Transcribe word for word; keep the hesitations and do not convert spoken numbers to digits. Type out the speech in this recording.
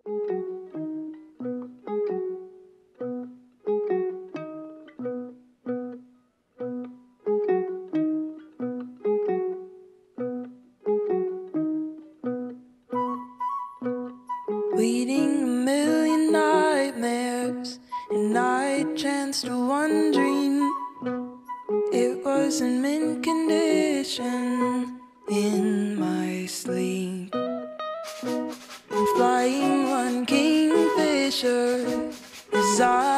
Leading a million nightmares, and I chanced to one dream. It was in mint condition in my sleep. And flying one kingfisher as I